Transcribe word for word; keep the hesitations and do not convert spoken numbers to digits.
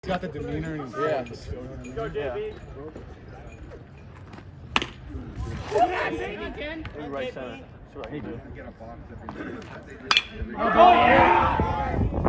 He's got the demeanor in his voice. Go, J B. Yeah. Right center. That's right. Oh, yeah!